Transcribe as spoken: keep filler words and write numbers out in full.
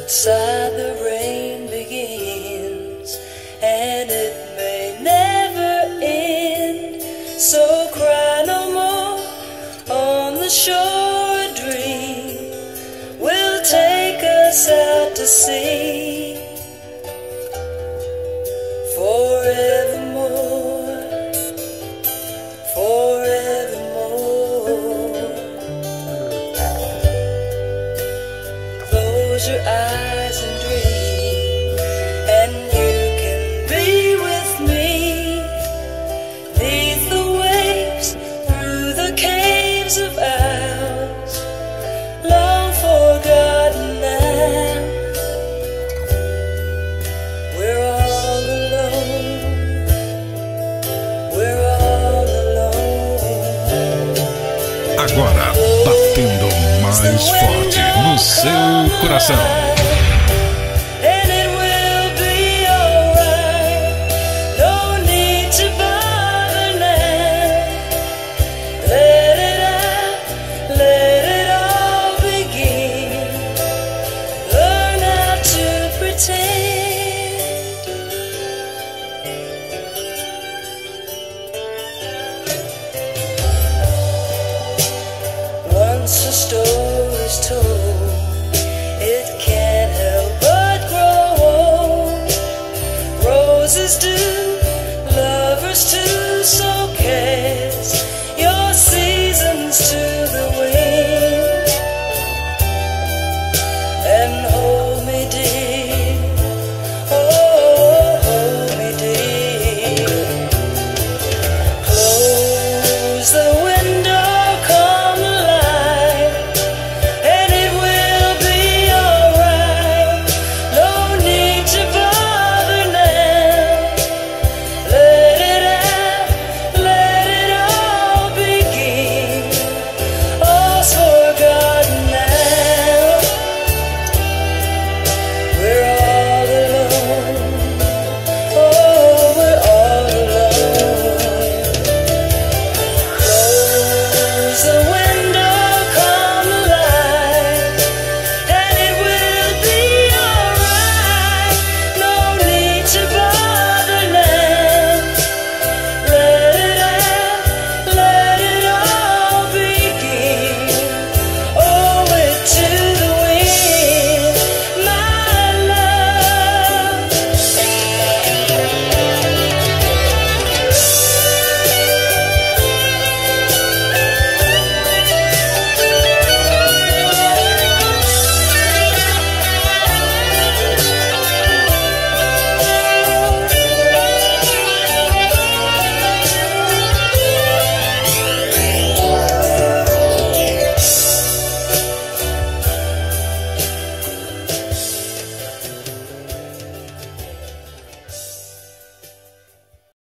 outside the rain begins, and it may never end. So cry no more on the shore. A dream will take us out to sea forevermore, forevermore. Close your eyes and dream, and you can be with me, 'neath the waves, through the caves of ours, long forgotten now. We're all alone, we're all alone. Agora, batendo mais forte no seu coração. And it will be alright. No need to bother now. Let it out, let it all begin. Learn how to pretend. Once a story's told, it can't help but grow old. Roses do